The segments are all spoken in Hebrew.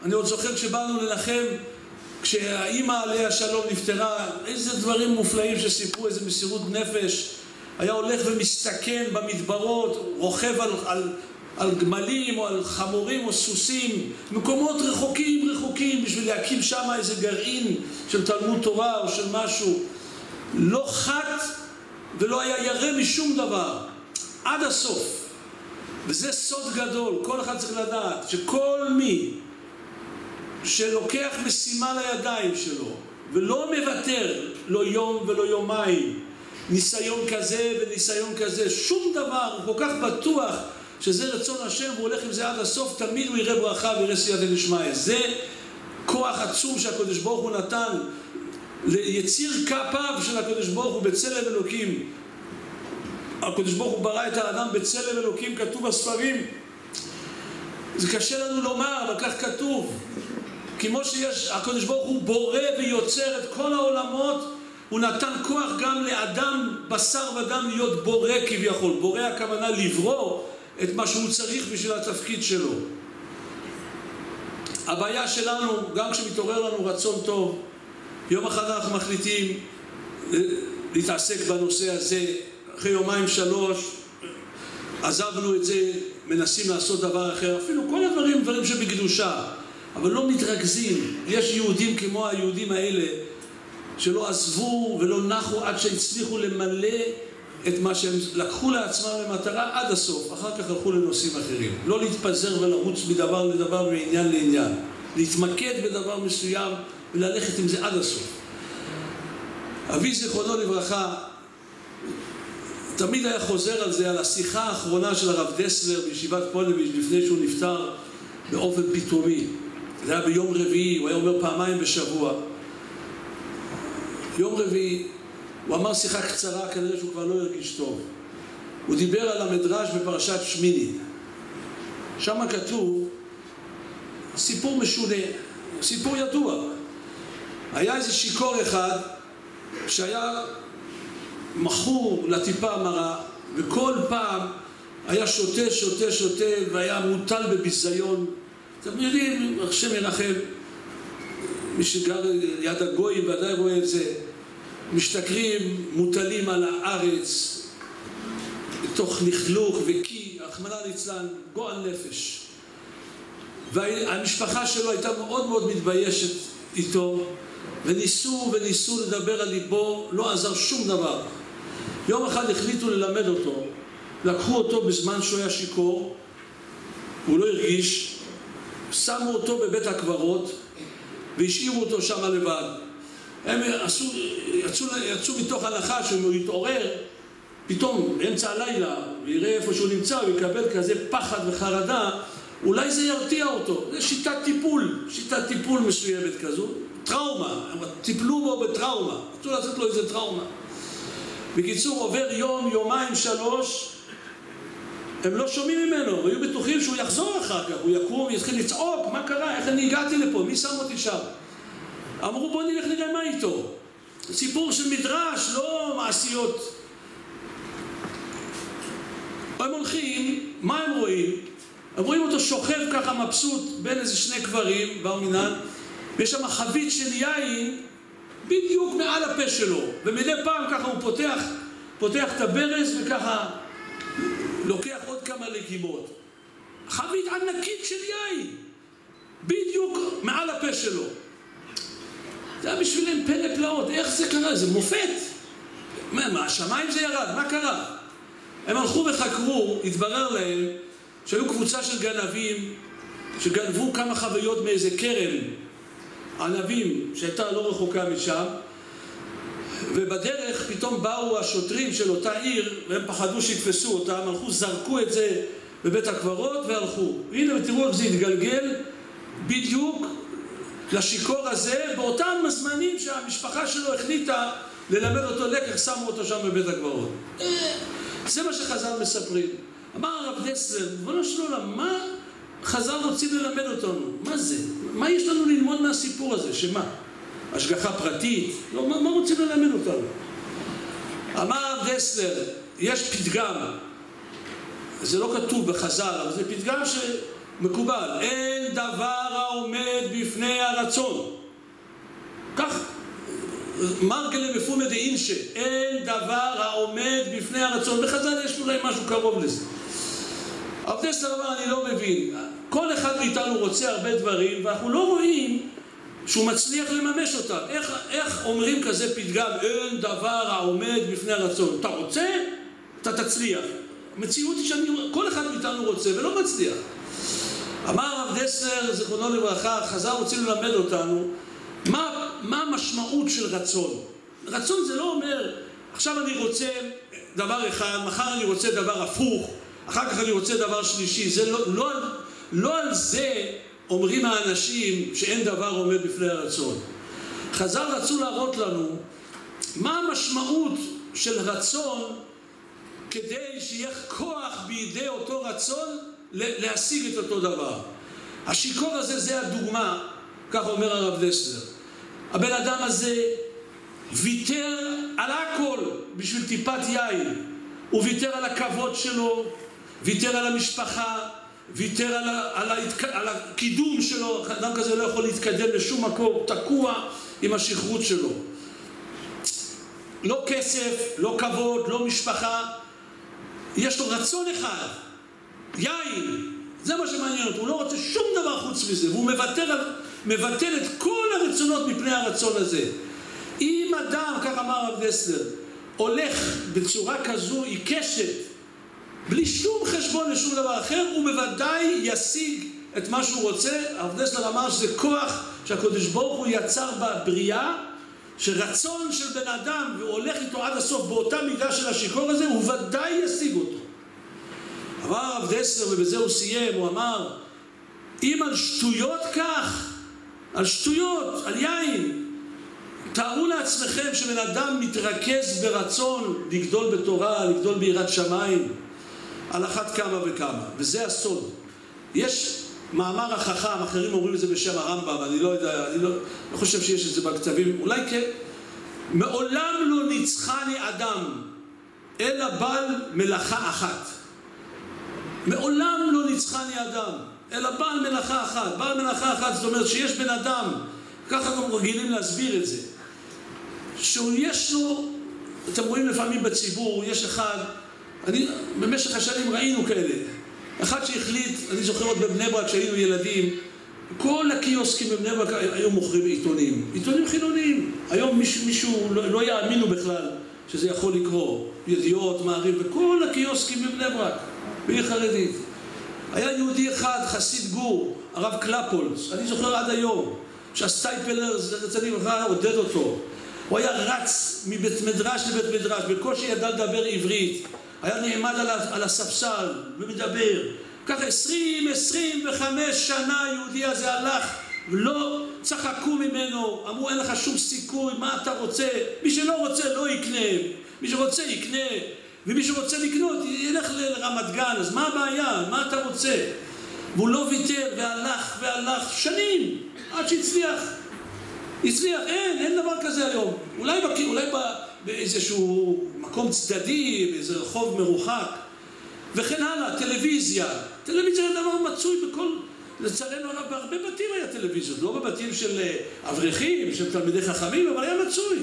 אני עוד זוכר כשבאנו לנחם, כשהאימא עליה שלום נפטרה, איזה דברים מופלאים שסיפרו, איזה מסירות נפש. היה הולך ומסתכן במדברות, רוכב על גמלים או על חמורים או סוסים, מקומות רחוקים בשביל להקים שם איזה גרעין של תלמוד תורה או של משהו. לא חת ולא היה ירא משום דבר, עד הסוף. וזה סוד גדול, כל אחד צריך לדעת שכל מי שלוקח משימה לידיים שלו ולא מוותר, לא יום ולא יומיים, ניסיון כזה וניסיון כזה, שום דבר, הוא כל כך בטוח שזה רצון השם והוא הולך עם זה עד הסוף, תמיד הוא יראה ברכה ויראה סייעתא דשמיא. זה כוח עצום שהקדוש ברוך הוא נתן ליציר כפיו של הקדוש ברוך הוא בצלם אלוקים. הקדוש ברוך הוא ברא את האדם בצלם אלוקים, כתוב בספרים. זה קשה לנו לומר, אבל כך כתוב. כמו שיש, הקדוש ברוך הוא בורא ויוצר את כל העולמות, הוא נתן כוח גם לאדם בשר ודם להיות בורא כביכול. בורא הכוונה לברוא את מה שהוא צריך בשביל התפקיד שלו. הבעיה שלנו, גם כשמתעורר לנו רצון טוב, יום אחד אנחנו מחליטים להתעסק בנושא הזה, אחרי יומיים שלוש עזבנו את זה, מנסים לעשות דבר אחר, אפילו כל הדברים, דברים שבקדושה, אבל לא מתרכזים. יש יהודים כמו היהודים האלה שלא עזבו ולא נחו עד שהצליחו למלא את מה שהם לקחו לעצמם למטרה עד הסוף, אחר כך הלכו לנושאים אחרים. לא להתפזר ולרוץ מדבר לדבר מעניין לעניין, להתמקד בדבר מסוים וללכת עם זה עד הסוף. אבי זיכרונו לברכה תמיד היה חוזר על זה, על השיחה האחרונה של הרב דסלר בישיבת פוניבז' לפני שהוא נפטר באופן פתאומי. זה היה ביום רביעי, הוא היה אומר פעמיים בשבוע. יום רביעי הוא אמר שיחה קצרה, כנראה שהוא כבר לא הרגיש טוב. הוא דיבר על המדרש בפרשת שמיני. שם כתוב סיפור משונה, סיפור ידוע. היה איזה שיקור אחד שהיה מכור לטיפה מרה, וכל פעם היה שותה והיה מוטל בביזיון. אתם יודעים, השם ירחם, מי שגר ליד הגויים ודאי רואה את זה, משתכרים מוטלים על הארץ בתוך לכלוך וקי, רחמנא ליצלן, גועל נפש. והמשפחה שלו הייתה מאוד מאוד מתביישת איתו, וניסו לדבר על ליבו, לא עזר שום דבר. יום אחד החליטו ללמד אותו, לקחו אותו בזמן שהוא היה שיקור, הוא לא הרגיש, שמו אותו בבית הקברות והשאירו אותו שם לבד. הם יצאו מתוך הנחה שהוא יתעורר פתאום באמצע הלילה ויראה איפה שהוא נמצא, הוא יקבל כזה פחד וחרדה, אולי זה ירתיע אותו. זה שיטת טיפול מסוימת כזו, טראומה, הם טיפלו בו בטראומה, רצו לעשות לו איזה טראומה. בקיצור, עובר יום, יומיים, שלוש, הם לא שומעים ממנו, היו בטוחים שהוא יחזור אחר כך, הוא יקום ויתחיל לצעוק, מה קרה, איך אני הגעתי לפה, מי שם אותי שם? אמרו בוא נלך נראה מה איתו. סיפור של מדרש, לא מעשיות. הם הולכים, מה הם רואים? הם רואים אותו שוכב ככה מבסוט בין איזה שני קברים, בר מינן, ויש שם חבית של יין בדיוק מעל הפה שלו, ומדי פעם ככה הוא פותח את הברז וככה לוקח עוד כמה לקימות. חבית ענקית של יין בדיוק מעל הפה שלו. זה היה בשבילם פלא פלאות. איך זה קרה? זה מופת. מה, השמיים זה ירד? מה קרה? הם הלכו וחקרו, התברר להם שהיו קבוצה של גנבים שגנבו כמה חוויות מאיזה קרן ענבים שהייתה לא רחוקה משם, ובדרך פתאום באו השוטרים של אותה עיר והם פחדו שיתפסו אותם, הלכו, זרקו את זה בבית הקברות והלכו. והנה ותראו איך זה התגלגל בדיוק לשיקור הזה, באותם הזמנים שהמשפחה שלו החליטה ללמד אותו לקח, שמו אותו שם בבית הקברות. זה מה שחז"ל מספרים. אמר הרב דסלר, בואו נשאלו לה, מה חז"ל רוצים ללמד אותנו? מה זה? מה יש לנו ללמוד מהסיפור הזה? שמה? השגחה פרטית? לא, מה רוצים ללמד אותנו? אמר הרב דסלר, יש פתגם, זה לא כתוב בחז"ל, אבל זה פתגם מקובל, אין דבר העומד בפני הרצון. כך, מרגלה בפומי דאינשה, אין דבר העומד בפני הרצון. בחז"ל יש אולי משהו קרוב לזה. הרב דסלר אמר, אני לא מבין. כל אחד מאיתנו רוצה הרבה דברים, ואנחנו לא רואים שהוא מצליח לממש אותם. איך אומרים כזה פתגם, אין דבר העומד בפני הרצון? אתה רוצה? אתה תצליח. המציאות היא שכל אחד מאיתנו רוצה ולא מצליח. אמר הרב דסלר, זכרונו לברכה, חז"ל רוצים ללמד אותנו, מה המשמעות של רצון? רצון זה לא אומר, עכשיו אני רוצה דבר אחד, מחר אני רוצה דבר הפוך, אחר כך אני רוצה דבר שלישי. זה לא על זה אומרים האנשים שאין דבר עומד בפני הרצון. חז"ל רצו להראות לנו מה המשמעות של רצון כדי שיהיה כוח בידי אותו רצון להשיג את אותו דבר. השיכור הזה זה הדוגמה, כך אומר הרב דסלר. הבן אדם הזה ויתר על הכל בשביל טיפת יין. הוא ויתר על הכבוד שלו, ויתר על המשפחה, ויתר על הקידום שלו. אדם כזה לא יכול להתקדם לשום מקום, תקוע עם השכרות שלו. לא כסף, לא כבוד, לא משפחה. יש לו רצון אחד, יין. זה מה שמעניין אותו, הוא לא רוצה שום דבר חוץ מזה, והוא מבטל את כל הרצונות מפני הרצון הזה. אם אדם, כך אמר הרב דסלר, הולך בצורה כזו עיקשת, בלי שום חשבון לשום דבר אחר, הוא בוודאי ישיג את מה שהוא רוצה. הרב דסלר אמר שזה כוח שהקדוש ברוך הוא יצר בבריאה, שרצון של בן אדם והוא הולך איתו עד הסוף באותה מידה של השיכור הזה, הוא ודאי ישיג אותו. אמר הרב דסלר, ובזה הוא סיים, הוא אמר, אם על שטויות כך, על שטויות, על יין, תארו לעצמכם שבן אדם מתרכז ברצון לגדול בתורה, לגדול ביראת שמיים, על אחת כמה וכמה, וזה הסוד. יש מאמר החכם, אחרים אומרים את זה בשם הרמב"ם, אני לא יודע, אני לא חושב שיש את זה בכתבים, אולי כן. מעולם לא ניצחני אדם, אלא בעל מלאכה אחת. מעולם לא ניצחני אדם, אלא בעל מלאכה אחת. בעל מלאכה אחת, זאת אומרת שיש בן אדם, ככה גם רגילים להסביר את זה, שהוא יש לו, אתם רואים לפעמים בציבור, יש אחד, במשך השנים ראינו כאלה, אחד שהחליט, אני זוכר עוד בבני ברק כשהיינו ילדים, כל הקיוסקים בבני ברק היו מוכרים עיתונים, עיתונים חילוניים. היום מישהו לא יאמינו בכלל שזה יכול לקרוא, ידיעות, מעריב, וכל הקיוסקים בבני ברק, בעיר חרדית. היה יהודי אחד, חסיד גור, הרב קלפולס, אני זוכר עד היום, שהסטייפלר, רצני בכלל, עודד אותו. הוא היה רץ מבית מדרש לבית מדרש, בקושי ידע לדבר עברית, היה נעמד על הספסל ומדבר. ככה 25 שנה היהודי הזה הלך, ולא צחקו ממנו, אמרו אין לך שום סיכוי, מה אתה רוצה? מי שלא רוצה לא יקנה, מי שרוצה יקנה, ומי שרוצה לקנות ילך לרמת גן, אז מה הבעיה? מה אתה רוצה? והוא לא ויתר והלך שנים עד שהצליח. אין דבר כזה היום. אולי באיזשהו מקום צדדי, באיזה רחוב מרוחק, וכן הלאה. טלוויזיה זה דבר מצוי בכל, לצערנו הרב, בהרבה בתים היה טלוויזיות, לא בבתים של אברכים, של תלמידי חכמים, אבל היה מצוי.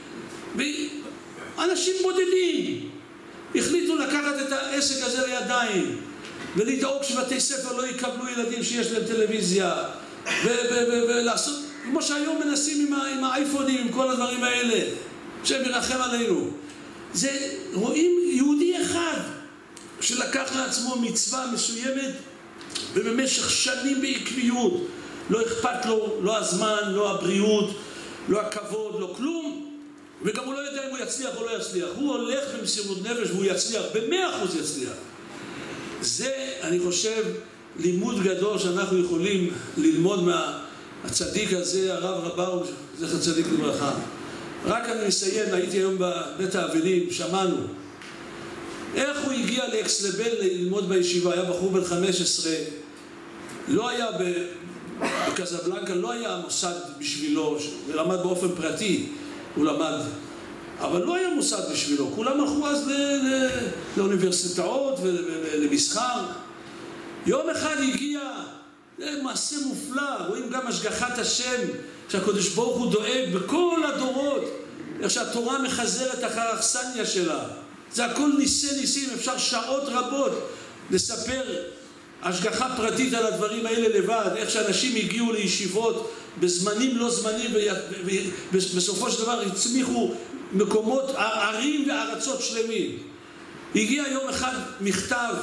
ואנשים בודדים החליטו לקחת את העסק הזה לידיים, ולדאוג שבתי ספר לא יקבלו ילדים שיש להם טלוויזיה, ולעשות, כמו שהיום מנסים עם האייפונים, עם כל הדברים האלה, שהם ירחם עלינו. זה, רואים יהודי אחד שלקח לעצמו מצווה מסוימת, ובמשך שנים בעקביות, לא אכפת לו, לא הזמן, לא הבריאות, לא הכבוד, לא כלום, וגם הוא לא יודע אם הוא יצליח או לא יצליח. הוא הולך במסירות נפש והוא יצליח, ב100% יצליח. זה, אני חושב, לימוד גדול שאנחנו יכולים ללמוד מהצדיק הזה, הרב רבאו, זכר צדיק לברכה. רק אני מסיים, הייתי היום בבית האבלים, שמענו איך הוא הגיע לאקסלבל ללמוד בישיבה. היה בחור בן 15, לא היה בקזבלנקה, לא היה מוסד בשבילו, הוא למד באופן פרטי, הוא למד, אבל לא היה מוסד בשבילו. כולם הלכו אז לאוניברסיטאות ולמסחר, יום אחד הגיע, זה מעשה מופלא, רואים גם השגחת השם, שהקדוש ברוך הוא דואג בכל הדורות, איך שהתורה מחזרת אחר האכסניה שלה. זה הכל ניסים, אפשר שעות רבות לספר השגחה פרטית על הדברים האלה לבד, איך שאנשים הגיעו לישיבות בזמנים לא זמנים, ובסופו של דבר הצמיחו מקומות, ערים וארצות שלמים. הגיע יום אחד מכתב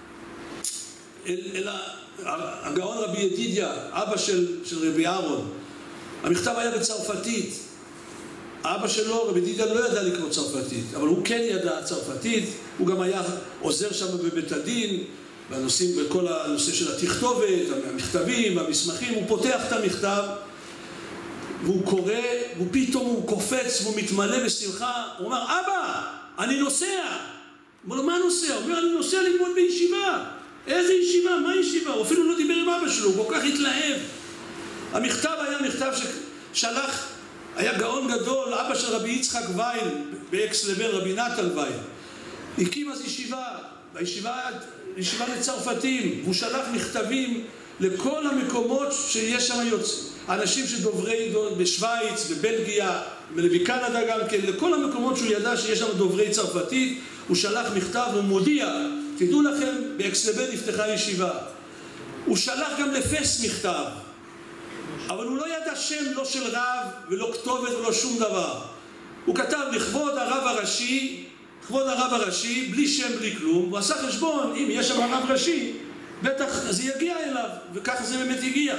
אל הגאון רבי ידידיה, אבא של רבי אהרון. המכתב היה בצרפתית. אבא שלו, רבי ידידיה, לא ידע לקרוא צרפתית, אבל הוא כן ידע צרפתית. הוא גם היה עוזר שם בבית הדין, בכל הנושא של התכתובת, המכתבים, המסמכים. הוא פותח את המכתב, והוא קורא, ופתאום הוא קופץ, והוא מתמלא בשמחה. הוא אומר, אבא, אני נוסע. הוא אומר לו, מה נוסע? הוא אומר, אני נוסע ללמוד בישיבה. איזה ישיבה? מה ישיבה? הוא אפילו לא דיבר עם אבא שלו, הוא כל כך התלהב. המכתב היה מכתב ששלח, היה גאון גדול, אבא של רבי יצחק ויין, באקס לבן, רבי נתן ויין. הקים אז ישיבה, והישיבה היה ישיבה לצרפתים, והוא שלח מכתבים לכל המקומות שיש שם אנשים שדוברי בשוויץ, בבלגיה, בקנדה גם כן, לכל המקומות שהוא ידע שיש שם דוברי צרפתית, הוא שלח מכתב ומודיע, תדעו לכם, באקסלבן נפתחה ישיבה. הוא שלח גם לפס מכתב, אבל הוא לא ידע שם לא של רב ולא כתובת ולא שום דבר. הוא כתב לכבוד הרב הראשי, בלי שם, בלי כלום. הוא עשה חשבון, אם יש שם הרב ראשי, בטח זה יגיע אליו, וככה זה באמת הגיע.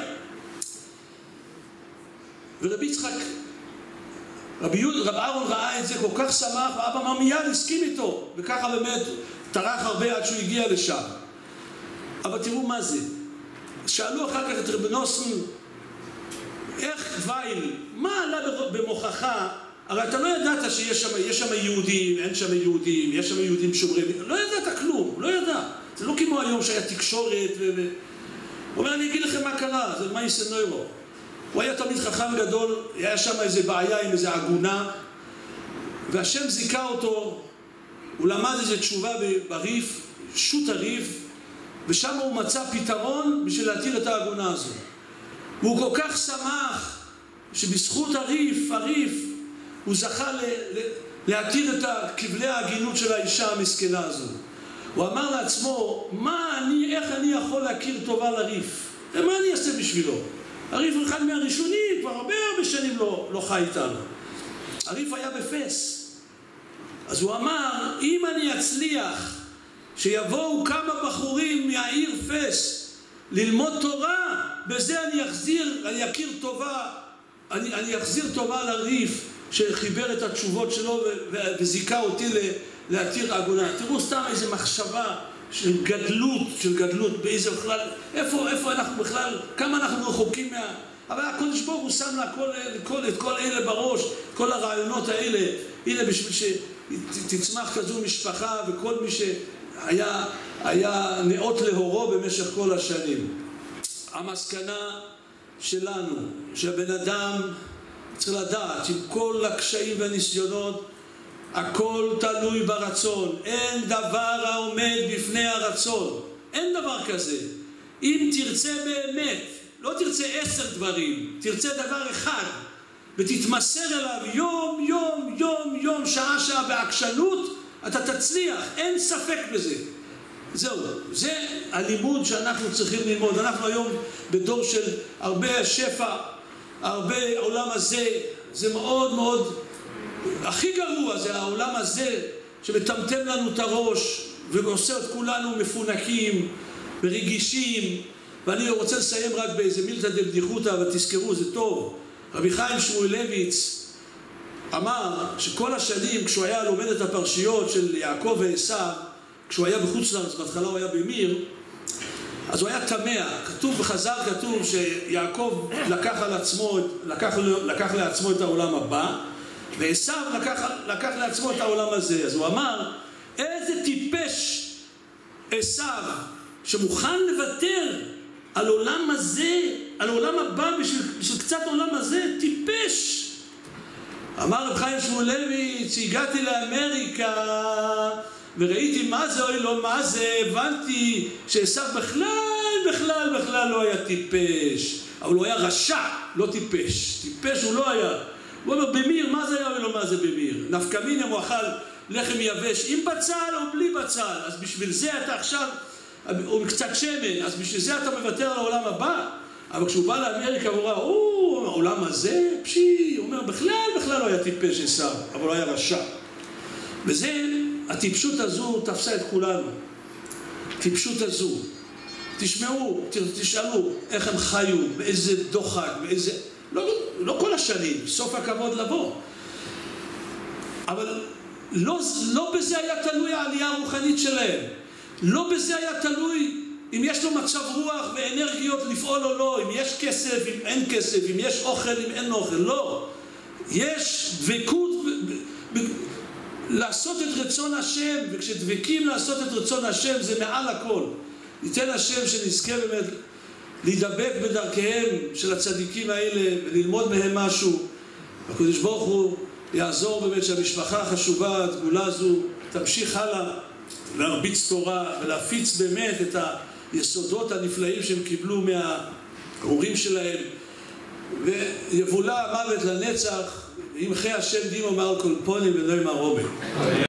ורבי יצחק, רב אהרון ראה את זה, כל כך שמח, ואבא אמר מיד, הסכים איתו, וככה באמת טרח הרבה עד שהוא הגיע לשם. אבל תראו מה זה. שאלו אחר כך את רבי נוסן, איך וייל, מה עלה במוכחה? הרי אתה לא ידעת שיש שם יהודים, אין שם יהודים, יש שם יהודים שומרים, לא ידעת כלום, לא ידע. זה לא כמו היום שהיה תקשורת הוא אומר, אני אגיד לכם מה קרה, זה מה יסנוירו. הוא היה תמיד חכם גדול, היה שם איזה בעיה עם איזה עגונה, והשם זיכה אותו, הוא למד איזה תשובה בריף, שוט הריף, ושם הוא מצא פתרון בשביל להתיר את העגונה הזו. והוא כל כך שמח שבזכות הריף, הוא זכה להתיר את כבלי ההגינות של האישה המסכנה הזו. הוא אמר לעצמו, איך אני יכול להכיר טובה לריף? מה אני אעשה בשבילו? הריף הוא אחד מהראשונים, כבר הרבה שנים לא חי איתנו. הריף היה בפס. אז הוא אמר, אם אני אצליח שיבואו כמה בחורים מהעיר פס ללמוד תורה, בזה אני אחזיר טובה לריף שחיבר את התשובות שלו וזיקה אותי להתיר עגונה. תראו סתם איזו מחשבה של גדלות, באיזה בכלל, איפה אנחנו בכלל, כמה אנחנו רחוקים אבל הקדוש ברוך הוא שם את כל אלה בראש, כל הרעיונות האלה, הנה בשביל שתצמח כזו משפחה וכל מי שהיה נאות להורו במשך כל השנים. המסקנה שלנו, שהבן אדם צריך לדעת, עם כל הקשיים והניסיונות, הכל תלוי ברצון. אין דבר העומד בפני הרצון. אין דבר כזה. אם תרצה באמת, לא תרצה 10 דברים, תרצה דבר אחד, ותתמסר אליו יום, שעה, בעקשנות, אתה תצליח. אין ספק בזה. זהו. זה הלימוד שאנחנו צריכים ללמוד. אנחנו היום בדור של הרבה שפע, הרבה עולם הזה. זה מאוד מאוד... הכי גרוע זה העולם הזה שמטמטם לנו את הראש ועושה את כולנו מפונקים ורגישים. ואני רוצה לסיים רק באיזה מילתא דבדיחותא, אבל תזכרו, זה טוב. רבי חיים שמואלביץ אמר שכל השנים כשהוא היה לומד את הפרשיות של יעקב ועשיו, כשהוא היה בחוץ לארץ, בהתחלה הוא היה במיר, אז הוא היה תמה. כתוב בחז"ל, כתוב שיעקב לקח לעצמו את העולם הבא, ועשיו לקח לעצמו את העולם הזה. אז הוא אמר, איזה טיפש עשיו שמוכן לוותר על עולם הזה, על עולם הבא בשביל קצת עולם הזה, טיפש. אמר רב חיים שמואלביץ, הגעתי לאמריקה וראיתי מה זה, אוי לא מה זה, הבנתי שעשיו בכלל בכלל לא היה טיפש. אבל הוא היה רשע, לא טיפש. טיפש הוא לא היה. הוא אומר, במיר, מה זה היה ולא מה זה במיר? נפקא מינה, הוא אכל לחם יבש עם בצל או בלי בצל. אז בשביל זה אתה עכשיו, או קצת שמן, אז בשביל זה אתה מוותר על העולם הבא. אבל כשהוא בא לאמריקה, הוא ראה, העולם הזה, הוא אומר, בכלל לא היה טיפש עשיו, אבל הוא היה רשע. וזה, הטיפשות הזו תפסה את כולנו. הטיפשות הזו. תשמעו, תשאלו איך הם חיו, באיזה דוחק, באיזה... לא כל השנים, סוף הכבוד לבוא. אבל לא בזה היה תלוי העלייה הרוחנית שלהם. לא בזה היה תלוי אם יש לו מצב רוח ואנרגיות לפעול או לא, אם יש כסף, אם אין כסף, אם יש אוכל, אם אין אוכל. לא. יש דבקות לעשות את רצון השם, וכשדבקים לעשות את רצון השם זה מעל הכל. ניתן השם שנזכה באמת להידבק בדרכיהם של הצדיקים האלה וללמוד מהם משהו. הקדוש ברוך הוא יעזור באמת שהמשפחה החשובה, הדגולה הזו, תמשיך הלאה להרביץ תורה ולהפיץ באמת את היסודות הנפלאים שהם קיבלו מההורים שלהם. ויבולה המוות לנצח, ימחה השם דימו מעל כל פונים ונוי מערובה.